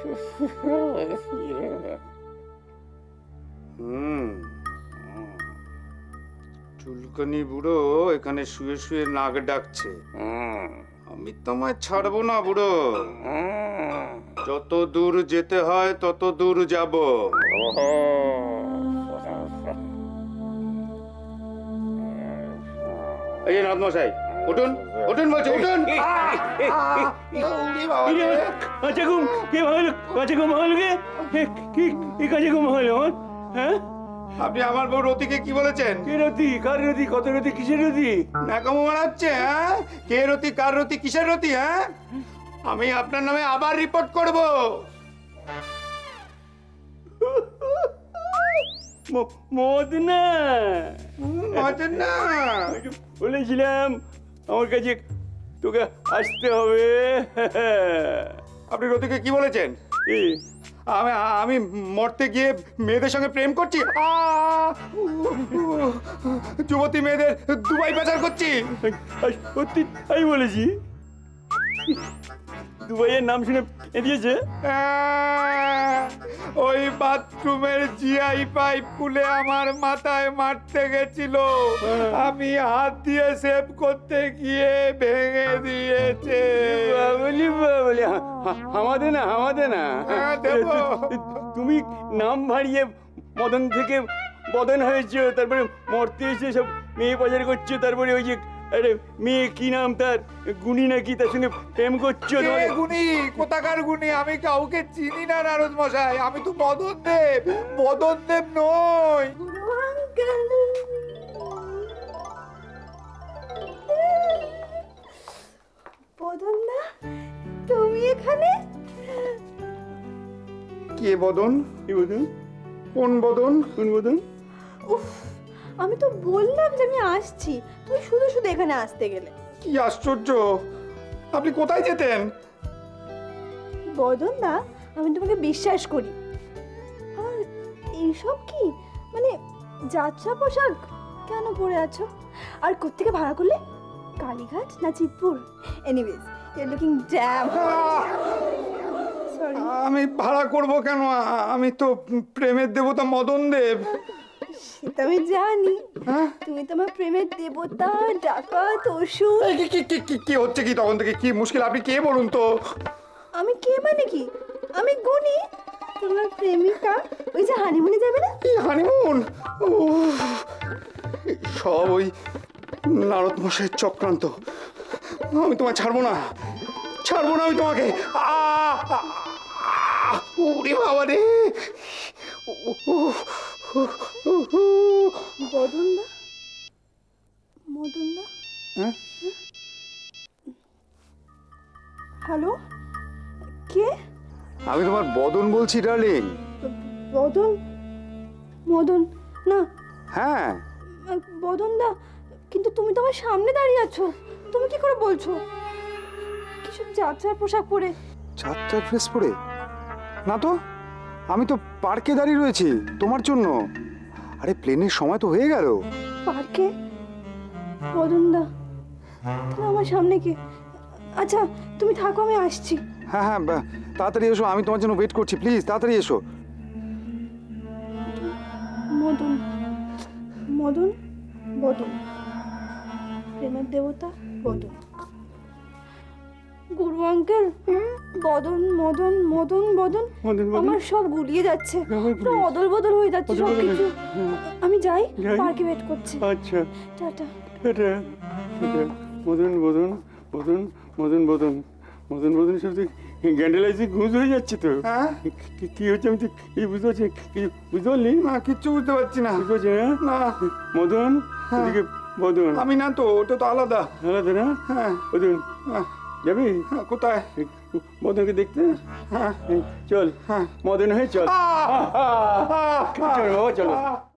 চুলকানি বুড়ো এখানে শুয়ে শুয়ে নাক ডাকছে। আমি তোমায় ছাড়বো না বুড়ো, যত দূর যেতে হয় তত দূর যাব। এই যে নাথ মশাই, উঠুন উঠুন বলছি, উঠুন। কাঁচা ঘুম কে ভালো, কাঁচা ঘুম হলো কে? কি কাঁচা ঘুম হলো? হ্যাঁ, আপনি আমার বউ রতিকে কি বলেছেন? কে রতি, কার রতি, কত রতি, কিসের রতি? ন্যাকামো মারাচ্ছে, হ্যাঁ? কে রতি, কার রতি, কিসের রতি? হ্যাঁ, আমি আপনার নামে আবার রিপোর্ট করব। মদনা, মদনা, বলেছিলাম আমার কাছে তোকে আসতে হবে। আপনি রতিকে কি বলেছেন? এই, আমি আমি মরতে গিয়ে মেয়েদের সঙ্গে প্রেম করছি, যুবতী মেয়েদের দুবাই পাচার করছি। সত্যি তাই বলেছি? দুবাইয়ের নাম শুনে দিয়েছে। ওই বাথরুমের জিআই পাইপ খুলে আমার মাথায় মারতে গেছিল, আমি হাত দিয়ে সেভ করতে গিয়ে ভেঙে দিয়েছে। আমাদের না, আমাদের না, তুমি নাম ভারিয়ে মদন থেকে বদন হয়েছে, তারপরে মরতে এসে সব মেয়ে বাজার করছো, তারপরে ওই যে আরে মেয়ে কি নাম তার, গুণী নাকি, তার সঙ্গে প্রেম করছো। গুণী কোথাকার গুণী? আমি কাউকে চিনি না নারদ মশাই, আমি তো মদন দেব, মদন দেব নই। বদন না, তুমি এখানে? কে বদন? কি বদন? কোন বদন? কোন বদন? উফ, আমি তো বললাম যে আমি আসছি, তুমি শুধু শুধু এখানে আসতে গেলে। কি আশ্চর্য, আপনি কোথায় যেতেন? বদন না, আমি তোমাকে বিশ্বাস করি। আর এইসব কি, মানে যাত্রা পোশাক কেন পরে আছো? আর কোত্থেকে ভাড়া করলে? কালীঘাট না Chitpur? Anyways, you are looking damn. Sorry. আমি ভাড়া করব কেন? আমি তো প্রেমের দেবতা মদন দেব। সেটা আমি জানি, তুমি তোমার প্রেমের দেবতা, ডাকাত, অসুর। কি হচ্ছে কি তখন থেকে? কি মুশকিল? আপনি কে বলুন তো? আমি কে মানে কি? আমি গুণী, তোমার প্রেমিকা। ওই যে হানিমুনে যাবে না? কি হানিমুন? সব ওই নারদ মশাইয়ের চক্রান্ত। আমি তোমায় ছাড়বো না, ছাড়বো না আমি তোমাকে। ওরে বাবা রে! বদনদা, মদনদা, হ্যালো, কে? আমি তোমার বদন বলছি ডার্লিং। বদন? মদন না। হ্যাঁ, বদনদা, কিন্তু তুমি তো আমার সামনে দাঁড়িয়ে আছো, তুমি কি করে বলছো? কিসব যাত্রার পোশাক পরে? যাত্রার ড্রেস পরে? না তো, আমি তো পার্কে দাঁড়িয়ে রয়েছি তোমার জন্য। আরে প্লেনের সময় তো হয়ে গেল। পার্কে? বদনদা, তুমি আমার সামনে কে? আচ্ছা তুমি থাকো, আমি আসছি। হ্যাঁ হ্যাঁ, তাড়াতাড়ি এসো, আমি তোমার জন্য ওয়েট করছি, প্লিজ তাড়াতাড়ি এসো। মদন, মদন, বদন, প্রেমের দেবতা বদন। গুরু আঙ্কেল, বদন মদন মদন বদন, আমার সব গুলিয়ে যাচ্ছে, পুরো অদল বদল হয়ে যাচ্ছে সব কিছু। আমি যাই, পার্কে ওয়েট করছে। আচ্ছা, টাটা। এটা মদন বদন, বদন মদন বদন, মদন বদন সব গ্যান্ডেলাইজে ঘুষ হয়ে যাচ্ছে তো। কি হচ্ছে আমি তো এই বুঝতে পারছি, বুঝতে পারলি না, কিচ্ছু বুঝতে পারছি না। বুঝতে পারছি না? মদন, এদিকে বদন। আমি না তো, ওটা তো আলাদা। আলাদা না? হ্যাঁ। বদন যাবি কোথায়? মদনকে দেখতে? চল, মদন হয়ে চল। চল বাবা, চলো।